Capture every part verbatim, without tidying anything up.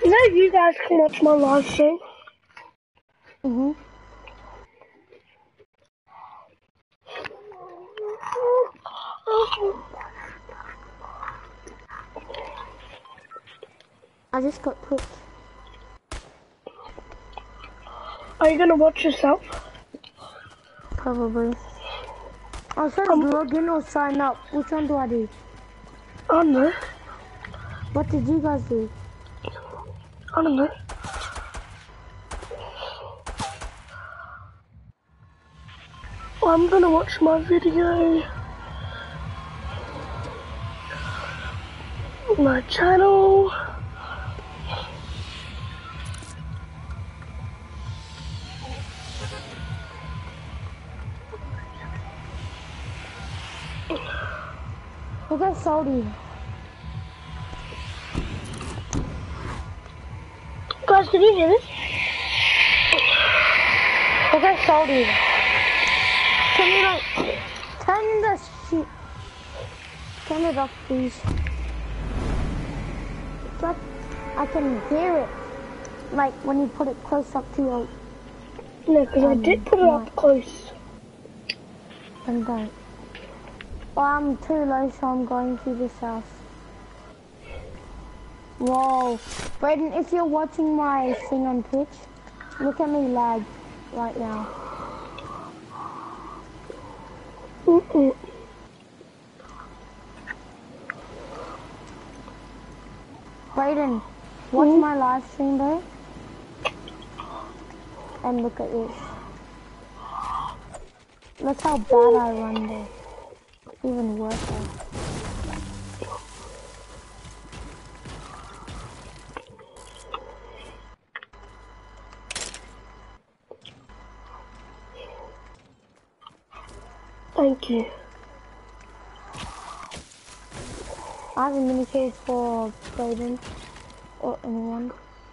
You know you guys can watch my live stream? Mm-hmm. I just got Twitch. Are you gonna watch yourself? Probably. I said Um, log in or sign up. Which one do I do? I don't know. What did you guys do? I don't know. I'm gonna watch my video. My channel. Look at Saudi. Guys, can you hear this? Look at Saudi. Can you like turn the sheet? Turn it off, please. But I can hear it. Like when you put it close up to your. No, because um, I did put it mic. up close. Then don't. Well, I'm too low, so I'm going to this house. Whoa. Brayden, if you're watching my thing on Twitch, look at me lag right now. Mm-mm. Brayden, watch mm. my live stream though. And look at this. Look how bad I run there. Even worse. Thank you. I have a mini case for Brayden or anyone.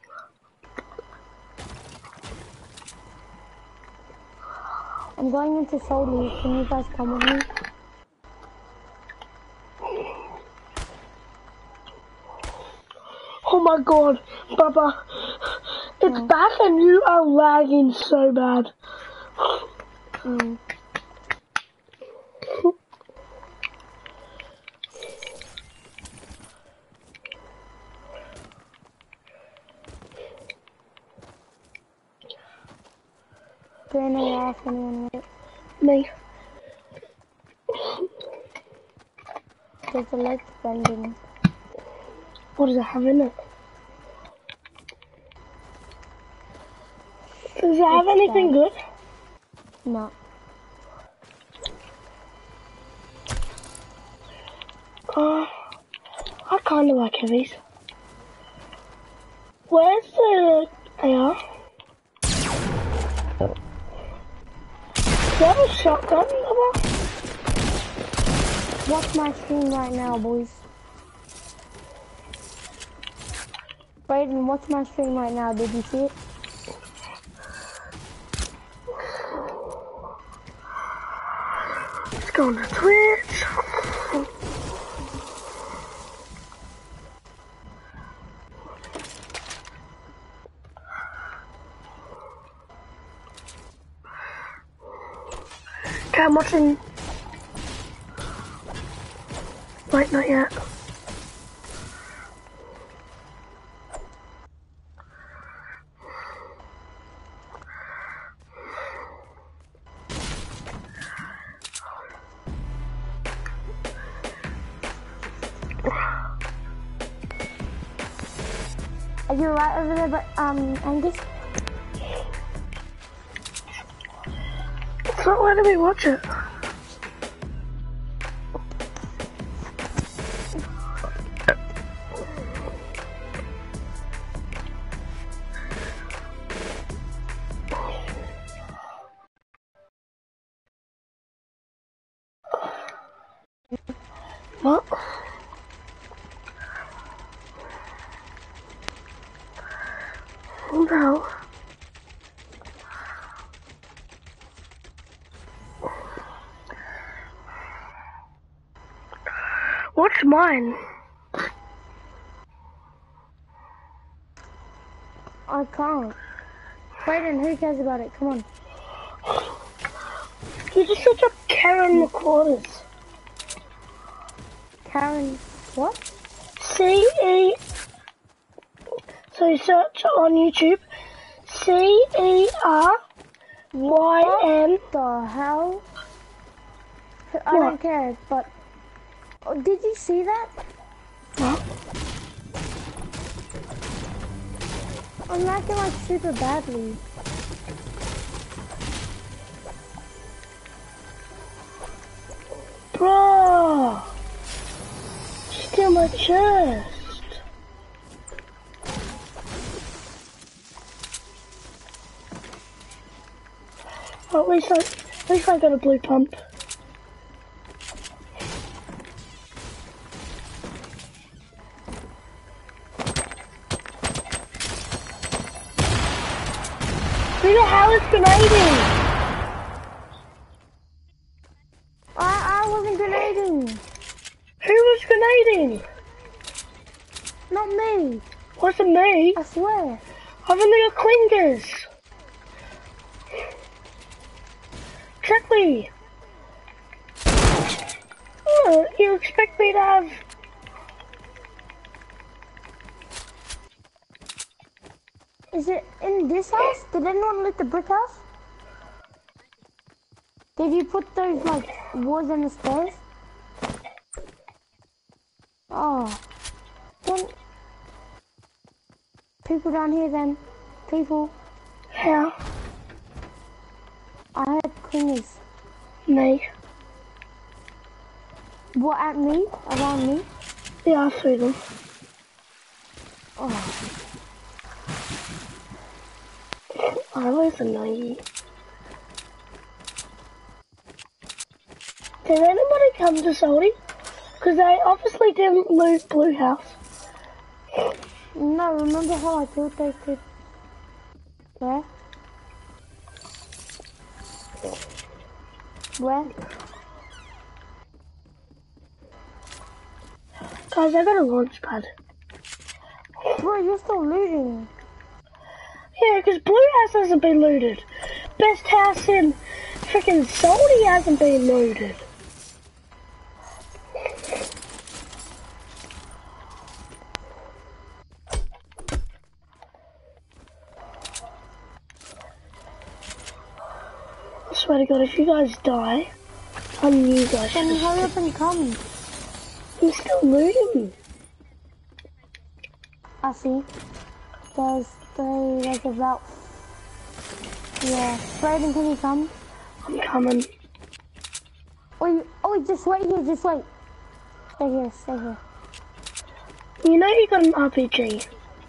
I'm going into Saudi. Can you guys come with me? Oh my god, Baba. It's Oh. back and you are lagging so bad. Mm. Can I ask anyone what? Me. There's a leg bending. What does it have in it? Does it have It's anything bad. good? No. Uh, I kinda like heavies. Where's the A R? Do you have a shotgun, Baba? Watch my screen right now, boys. Brayden, watch my stream right now. Did you see it? Let's go on to Twitch. Okay, I'm watching. Wait, not yet. Are you right over there, but um, Angus? It's not letting me watch it. What? What the hell? What's mine? I can't. Brayden, who cares about it? Come on. You just search up Karen Recorders. Karen, what? C E. So you search on YouTube. C E R Y N. What the hell? I What? don't care, but... Oh, did you see that? What? I'm lagging like super badly. Bro! Steal my chest. Oh, at least I, at least I got a blue pump. Who the hell is grenading? I, I wasn't grenading. Who was grenading? Not me. Wasn't me. I swear. I've only got clingers. Exactly. Oh, you expect me to have... Is it in this house? Did anyone loot the brick house? Did you put those like walls in the stairs? Oh. Then people down here then. People. How? I heard clingers. Me. What, at me? Around me? Yeah, I threw them. Oh. I always annoy you. Did anybody come to Salty? Because they obviously didn't loot Blue House. No, remember how I thought they could... Where? Where? Guys, I got a launch pad. Bro, you're still looting. Yeah, because Blue House hasn't been looted. Best house in freaking Salty hasn't been looted. I swear to God, if you guys die, I'm you guys. Then hurry up and come. I'm still looting. I see. There's, there's about... Yeah. Brayden, can you come? I'm coming. Oh, oh, just wait here, just wait. Stay here, stay here. You know you got an R P G.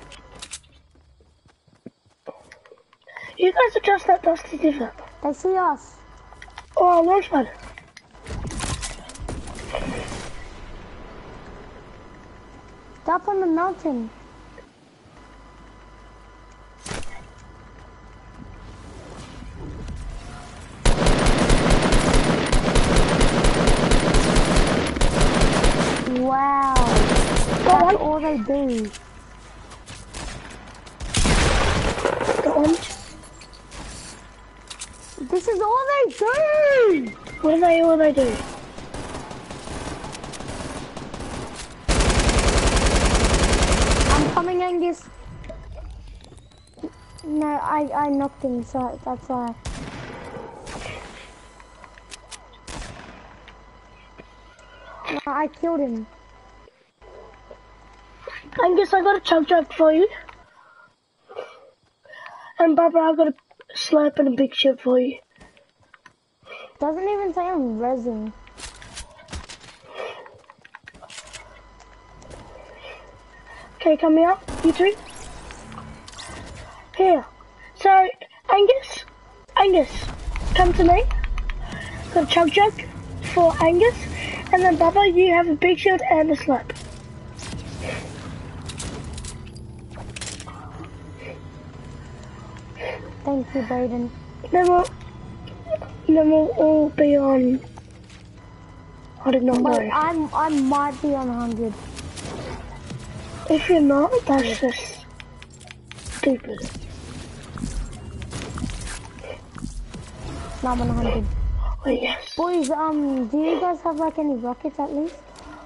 You guys are just that dusty different. They see us. Oh, launch pad. They're up on the mountain. Wow. That's all they do. Got one. This is all they do! What do they, what do they do? I'm coming, Angus. No, I, I knocked him, so that's why. No, I killed him. Angus, I got a chug jug for you. And Barbara, I got a slurp and a big ship for you. Doesn't even say I'm resin. Okay, come here, you two. Here. So, Angus, Angus, come to me. Got a chug jug for Angus. And then Bubba, you have a big shield and a slurp. Thank you, Brayden. Then we'll, then we'll all be on... I did not But know. I'm, I might be on one hundred. If you're not, that's just stupid. Now I'm on one hundred. Oh yes. Boys, um, do you guys have like any rockets at least?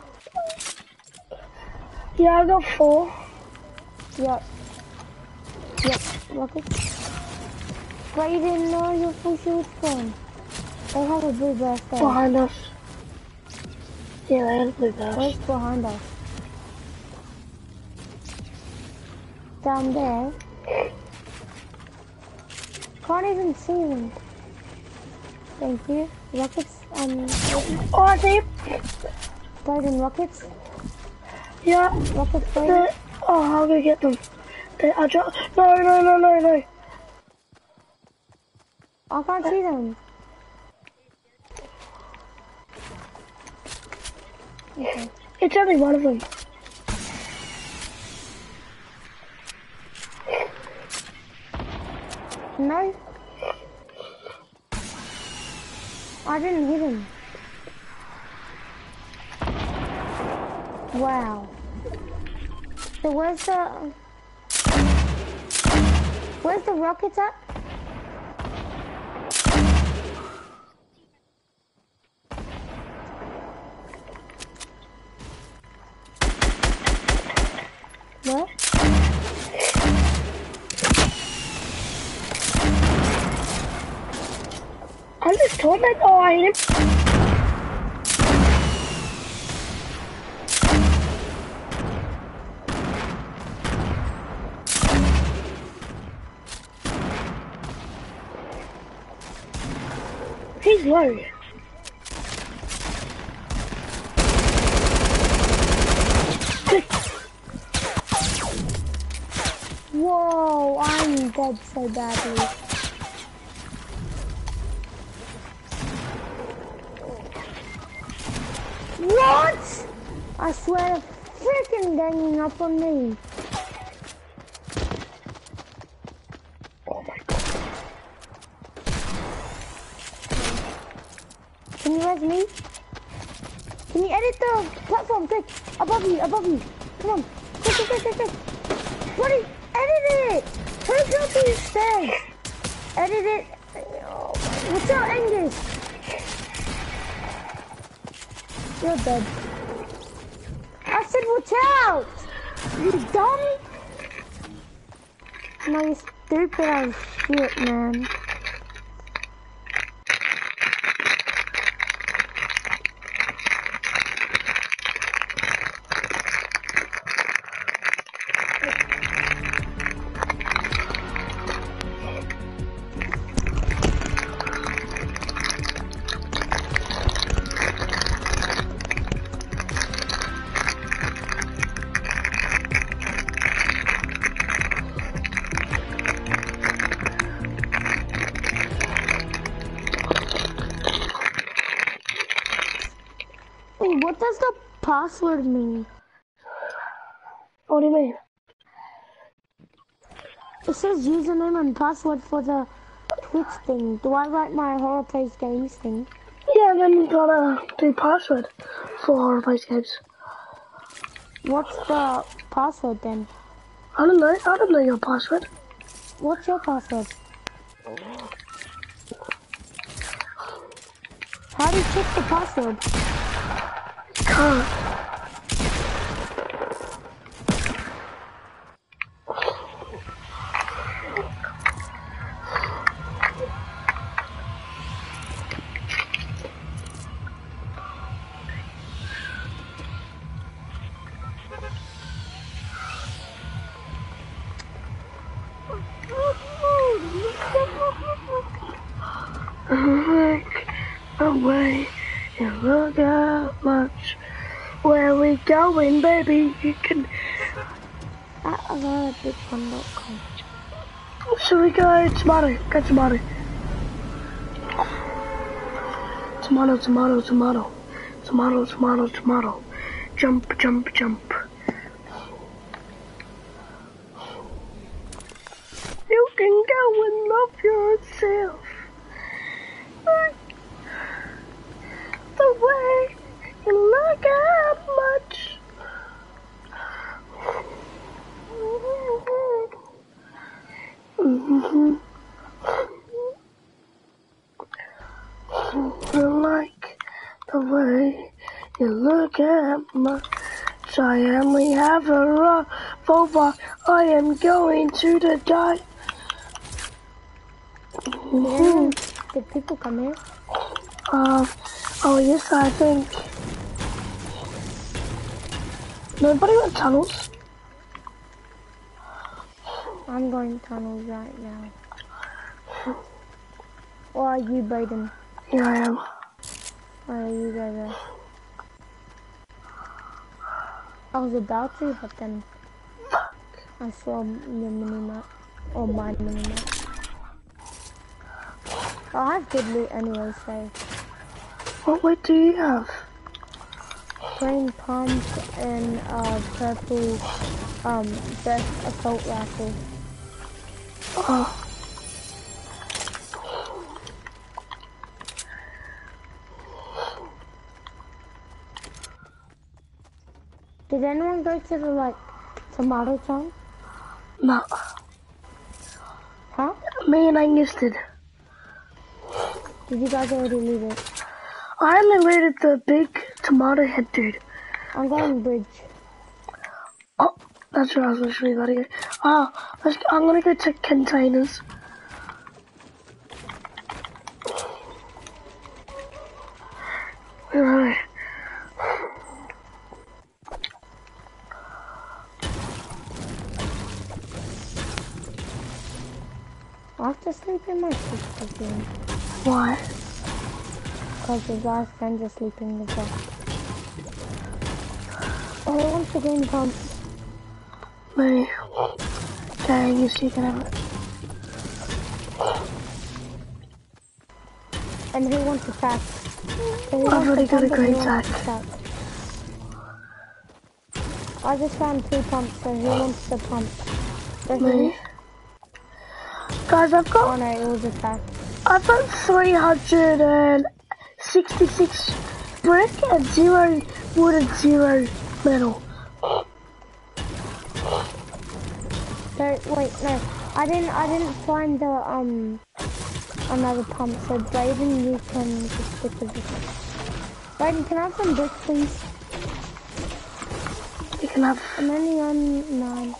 Yeah, I got four. Yep. Yep, rockets. But you didn't know your full shield's gone. They have a blue burst there. Behind us. Yeah, they had a blue burst. Where's behind us? Down there. Can't even see them. Thank you. Rockets and... Oh, I see. Golden rockets. Yeah. Rockets for The, oh, how do I get them? They, I just, no, no, no, no, no. I can't see them. Okay. It's only one of them. No. I didn't hit him. Wow. So where's the... Where's the rockets at? Where? I'm just told that. Oh, I hit him. He's low. Whoa, I'm dead so badly. What? I swear they're freaking ganging up on me. Oh my god. Can you res me? Can you edit the platform? Quick! Above you, above you. Come on. Quick, quick, quick, quick, quick. What is, edit it! Who built these stairs? Edit it. What's up, Angus? You're dead. I said watch out! You dumb? No, you stupid as shit, man. What does the password mean? What do you mean? It says username and password for the Twitch thing. Do I write my Horror Plays Games thing? Yeah, then you gotta do password for Horror Plays Games. What's the password then? I don't know. I don't know your password. What's your password? How do you check the password? Can't. Away and look out much. Where we going, baby? You can. At the big one dot com. Should we go tomato? Go tomato. Tomato, tomato, tomato. Tomato, tomato, tomato. Jump, jump, jump. You can go and love yourself. The way you look at much. I like the way you look at my giant. We have a revolver. I am going to the die. Mm-hmm. Did people come here? Uh, oh yes, I think. Nobody went tunnels. I'm going tunnels right now. Or are you, Brayden? Yeah, I am. Or are you guys there? I was about to, but then I saw the minimap. Or my minimap. I have good loot anyway, so. What weight do you have? Green pump and uh, purple um, best assault rifle. Oh. Did anyone go to the, like, tomato town? No. Huh? Me and Angus did. Did you guys already leave it? I only raided the big tomato head dude. I'm going bridge. Oh, that's where I was literally about to go. Oh, let's, I'm gonna go check containers. Where are they? I have to sleep in my sister's room. Why? Because his last friends are sleeping with us. Oh, who wants the green pump? Me. Okay, Angus, you can have it. And who wants the tack? I've already got a green tack. I just found two pumps, so who wants the pump? Me. Guys, I've got... Oh no, it was a tack. I've got three hundred sixty-six brick and zero wood and zero metal. So, wait, no. I didn't, I didn't find the, um... another pump, so Brayden, you can just stick with this. Brayden, can I have some bricks, please? You can have... I'm only on nine.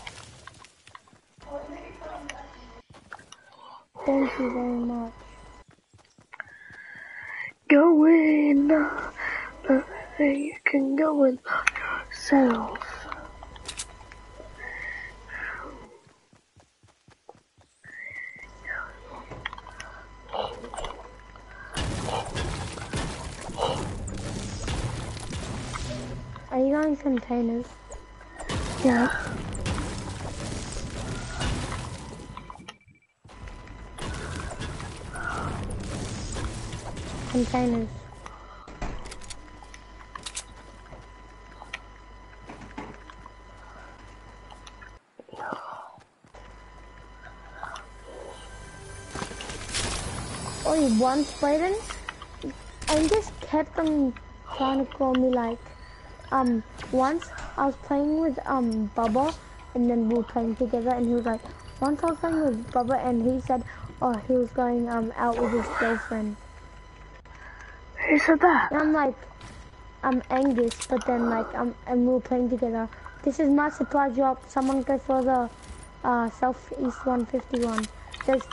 Thank you very much. Go in, uh, you can go in yourself. Are you going containers? Yeah. Containers. Only once, Brayden, I just kept on trying to call me like, um, once I was playing with, um, Bubba, and then we were playing together, and he was like, once I was playing with Bubba, and he said, oh, he was going, um, out with his girlfriend. Who said that? And I'm like, I'm Angus, but then like, um, and we were playing together. This is my supply drop. Someone go for the uh, southeast one fifty-one. There's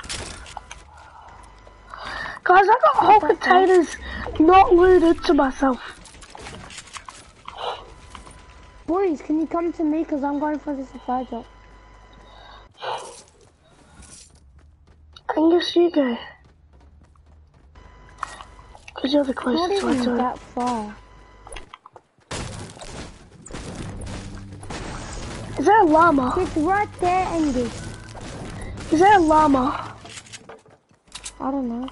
Guys, I got whole containers not looted to myself. Boys, can you come to me? Because I'm going for the supply drop. Angus, you go. Because you're the closest Not one even to it. that far. Is there a llama? It's right there, Angus. Is there a llama? I don't know.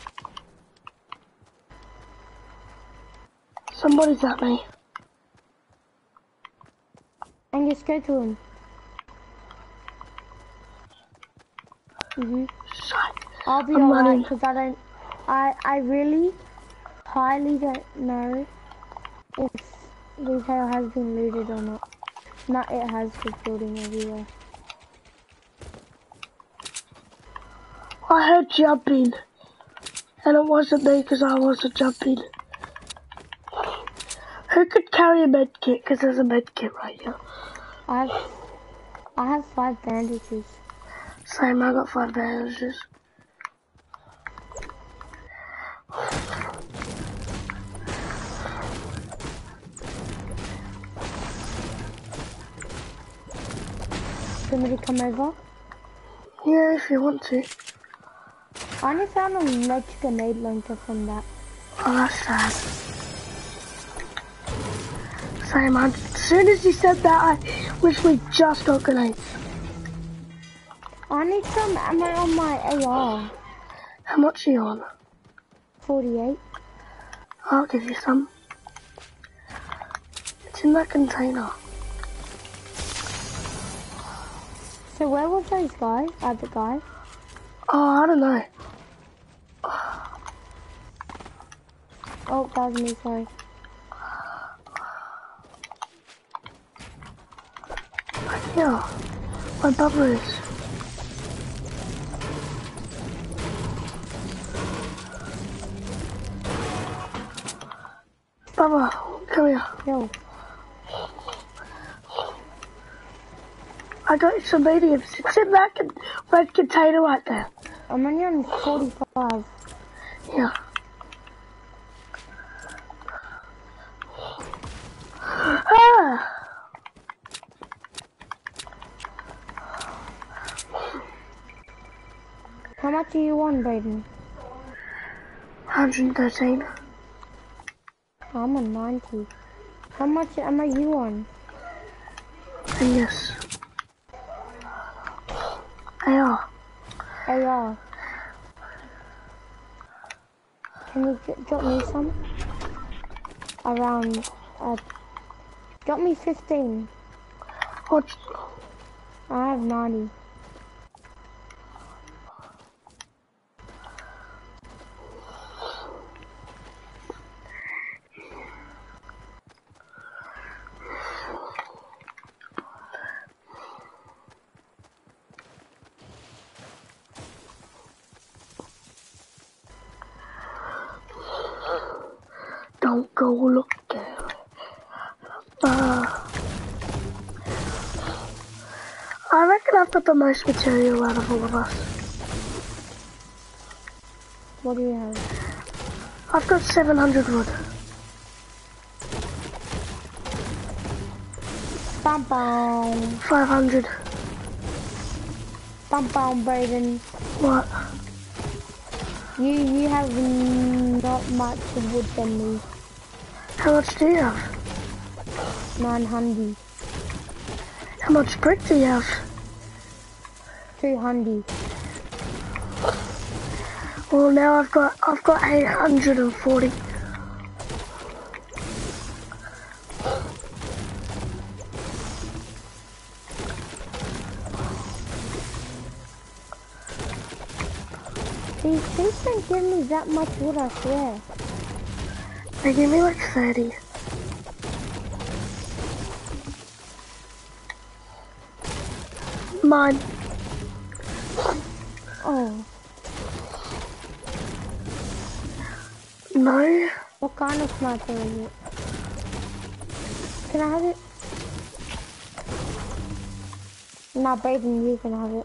Somebody's at me. Angus, go to him. Mhm. Shit. I'll be I'm alright running. because I don't. I I really highly don't know if retail has been looted or not. Not it has, just building everywhere. I heard jumping. And it wasn't me because I wasn't jumping. Who could carry a med kit? Because there's a med kit right here. I have, I have five bandages. Same, I got five bandages. Somebody come over? Yeah, if you want to. I only found a magic grenade launcher from that. Oh, that's sad. Same, man. As soon as you said that, I wish we just got grenades. I need some ammo on my A R. How much are you on? forty-eight. I'll give you some. It's in that container. So where was those guys? Other guys? Oh, I don't know. Oh, that was me, sorry. Yeah, my bubble is. Bubba, come here. Yo. I got you some mediums. It's in that con red container right there. I'm only on forty-five. Yeah. Ah! How much are you on, Brayden? one hundred thirteen. I'm on ninety. How much am I you on? And yes. A R. A R. Can you drop me some? Around, uh, drop me fifteen. What? I have ninety. Don't go look there. Uh, I reckon I've got the most material out of all of us. What do you have? I've got seven hundred wood. Bam bam. five hundred. Bam bam, Brayden. What? You you have not much wood than me. How much do you have? nine hundred. How much brick do you have? two hundred. Well, now I've got I've got eight hundred and forty. These things don't give me that much wood, I swear. They give me like thirty. Mine. Oh. No. What kind of sniper is it? Can I have it? Nah, Brayden, you can have it.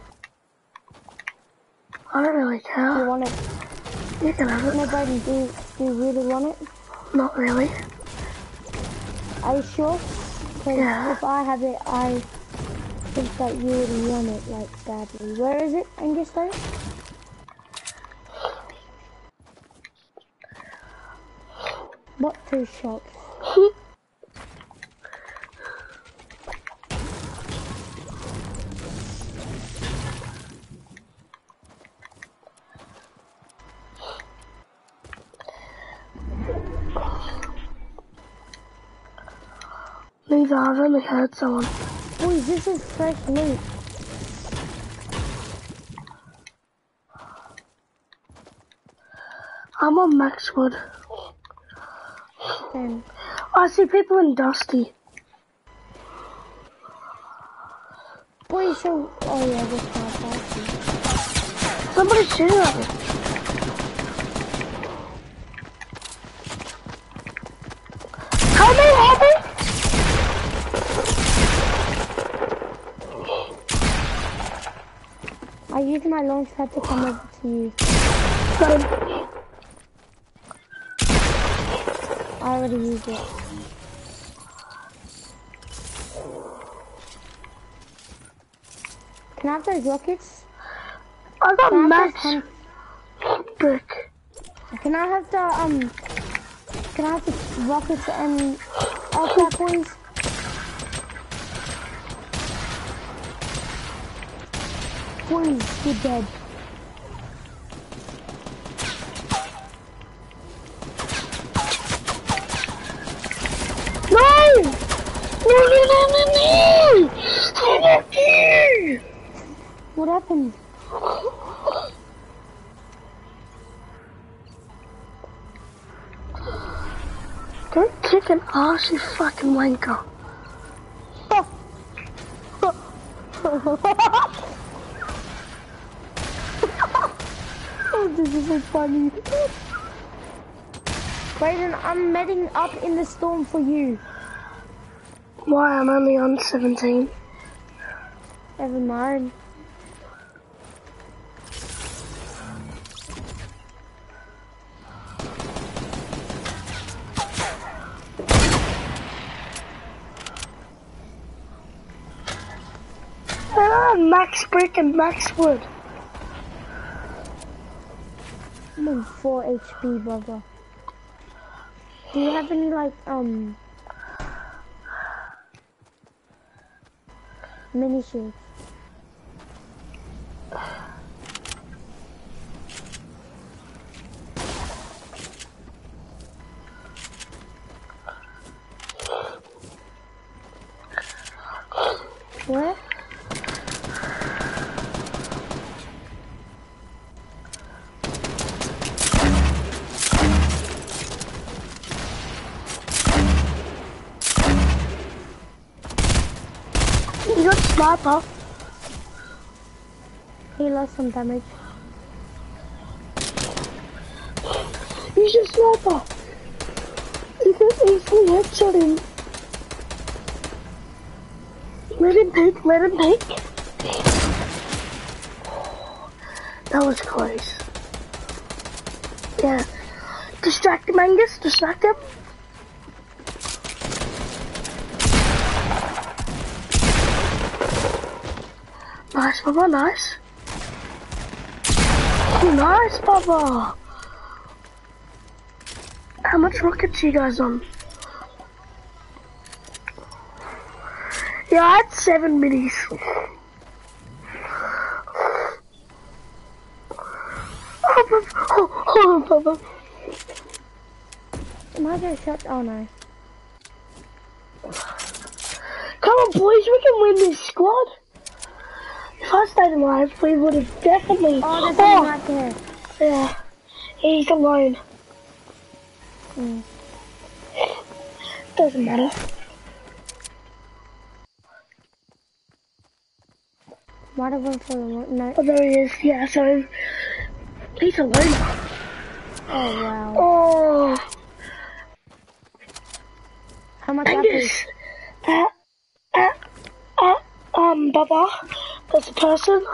I don't really Do you care. want it? You can have No, it. Brayden, do you, do you really want it? Not really. Are you sure? Because Yeah. if I have it, I think that you would want it, like, badly. Where is it, Angus, though? What two shops? Neither. I've only heard someone. Boy, this is fresh loot. I'm on Maxwood. Then, I see people in Dusty. boy, so... Oh, yeah, this is my party. Somebody's shooting at me. use my launch pad to come over to you. Got him. I already used it. Can I have those rockets? I got Can I max have brick. Can I have the um? Can I have the rockets and aircraft boys? Boys, you're dead. No! No, no, no, no, no! Fuck you! What happened? Don't kick an ass, you fucking wanker. Oh, this is so funny. Brayden, I'm medding up in the storm for you. Why, I'm only on seventeen. Never mind. Ah, max brick and max wood. I'm on four H P, brother. Do you have any, like, um... mini shields? Where? You got sniper. He lost some damage. He's a sniper. You can easily headshot him. Let him peek, let him peek. That was close. Yeah. Distract him, Angus. Distract him. Nice, Baba, nice. Nice, Baba. How much rockets you guys on? Yeah, I had seven minis. Oh, Baba. Oh, oh, Baba. Am I gonna shut? Oh no. Come on, boys, we can win this squad. If I stayed alive, we would have definitely... Oh, there's someone right there. Yeah, he's alone. Mm. Doesn't matter. Might have went for the... No. Oh, there he is. Yeah, so... He's alone. Oh, wow. Oh, How much apples? Angus. Uh, uh, uh, um, Baba. That's a person.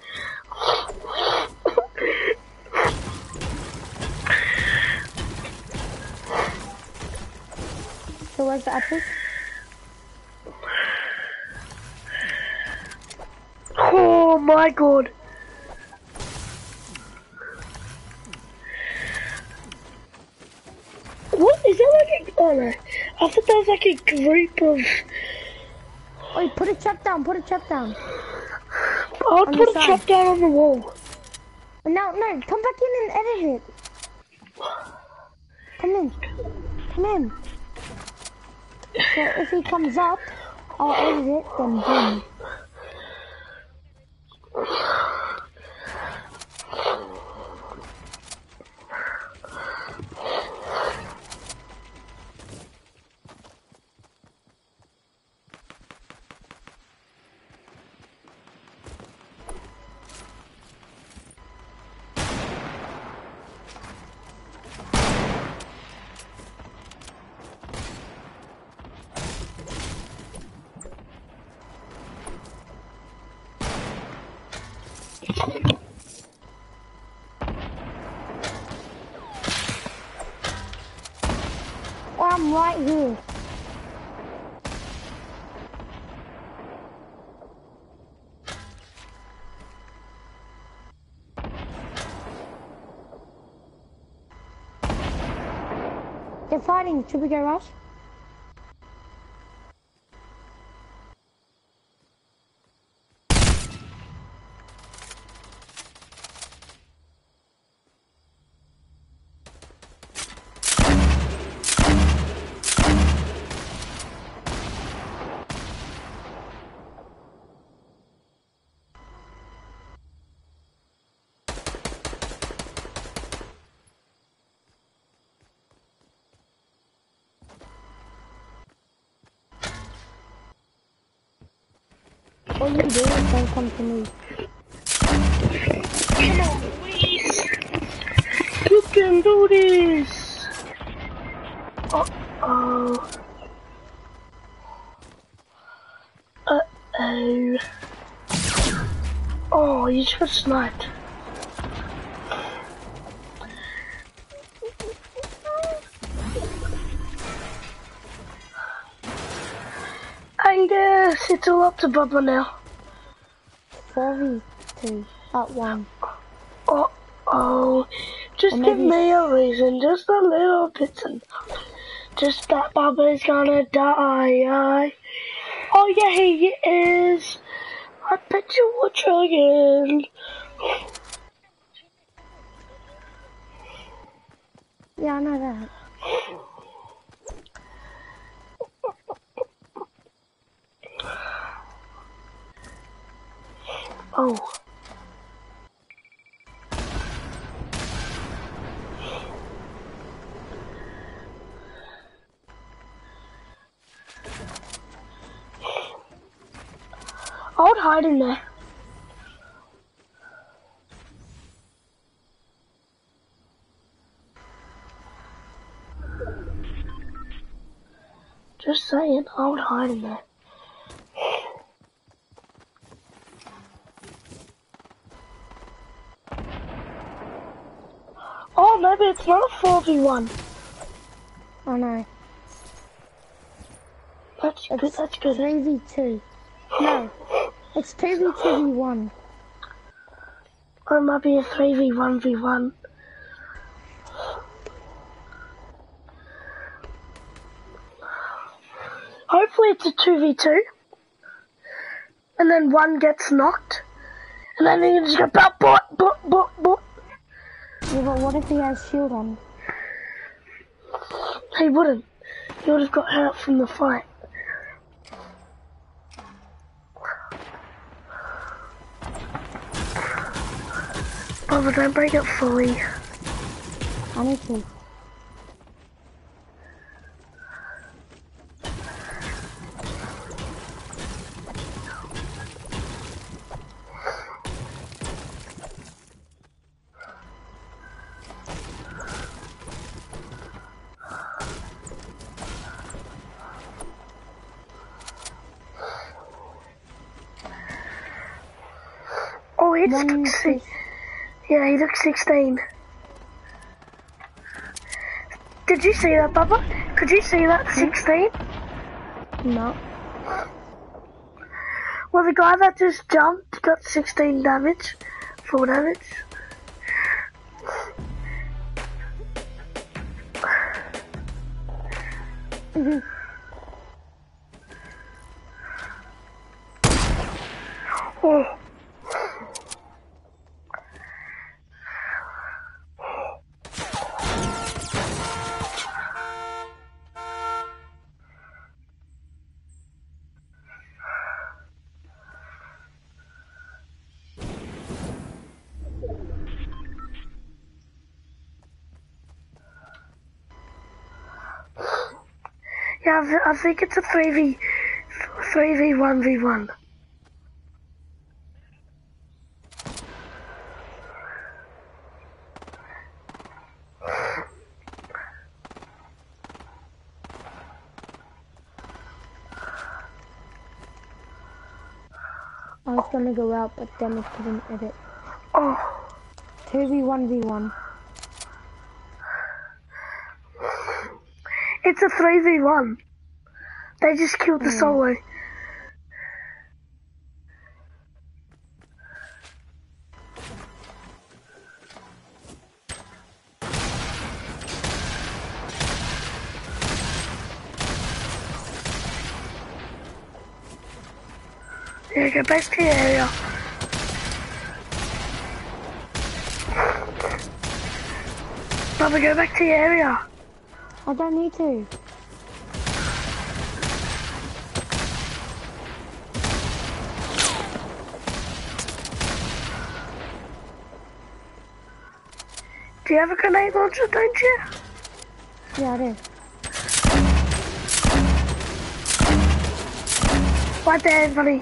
So where's the apples? Oh my god. What? Is that like a... Oh no. I thought that was like a group of... Wait, put a trap down, put a trap down. I'll On put the a trap down on the wall. No, no, come back in and edit it. Come in. Come in. So if he comes up, I'll edit it, then boom. Oh, I'm right here. They're fighting. Should we go rush? All you do is don't come to me. Come on, Luis. You can do this. Uh-oh. Uh-oh. Oh, you just got sniped. Angus, it's all up to Bubba now. four v two at one. Uh oh, just Or give maybe- me a reason, just a little bit, and just that Bubba's gonna die. Oh yeah, he is. I bet you were trying. Yeah, I know that. Oh. I would hide in there. Just saying, I would hide in there. Oh, maybe it's not a four v one. I know. That's good, It's that's good. three v two. No, it's two v two v one. Or it might be a three v one v one. Hopefully it's a two v two. And then one gets knocked. And then you can just go, bot, bot, bot, bot, bot. Yeah, but what if he has shield on? He wouldn't. He would have got hurt from the fight. Bubba, don't break it fully. I need to. Oh, he One took six. Yeah, he took sixteen. Did you see that, Bubba? Could you see that sixteen? No. Well, the guy that just jumped got sixteen damage, full damage. Mhm. Oh. Yeah, I th- I think it's a three v three v one v one. I was gonna go out, but then it couldn't edit. two v one v one. It's a three v one. They just killed the Mm. solo. Yeah, go back to your area. Bubba, go back to your area. I don't need to. Do you have a grenade launcher, don't you? Yeah, I do. Right there, buddy.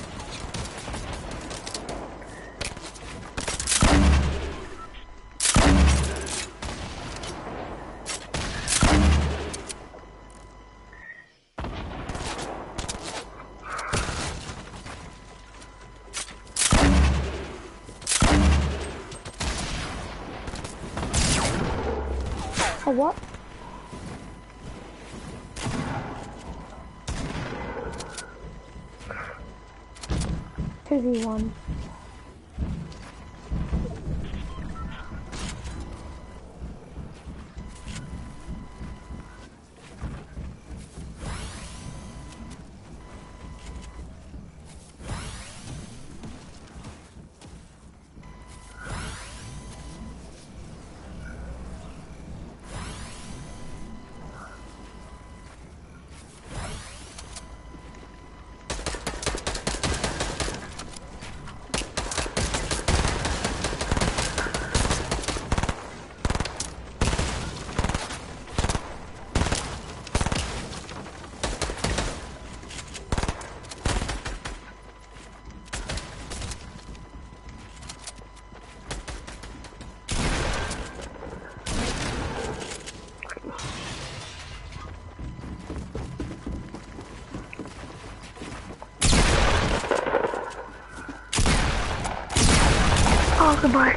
Oh, what? two v one. Oh, goodbye.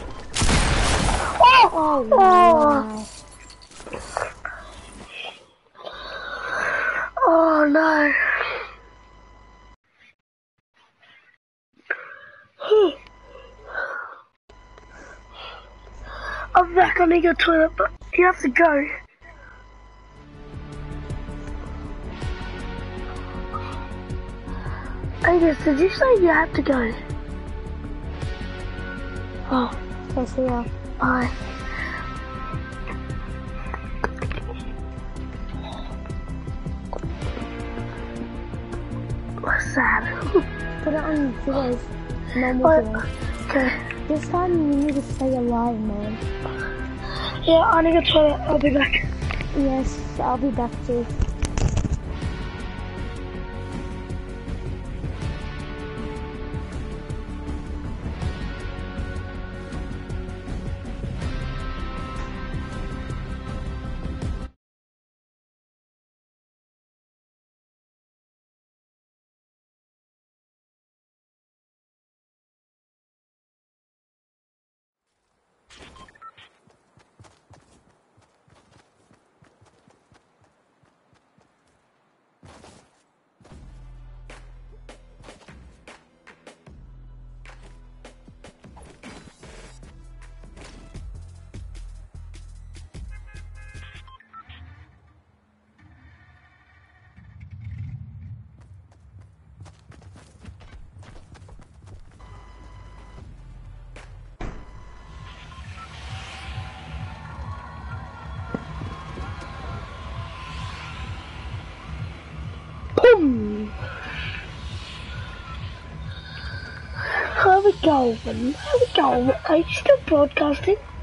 Oh! Oh, Oh! wow. Oh, no. I'm back on the toilet, but you have to go. Angus, did you say you had to go? Oh, Okay, see ya. bye. What's sad? Put it on videos. Normal What? videos. Okay. This time you need to stay alive, man. Yeah, I need to go toilet. I'll be back. Yes, I'll be back too. Boom! How we going? How we going? Are you still broadcasting?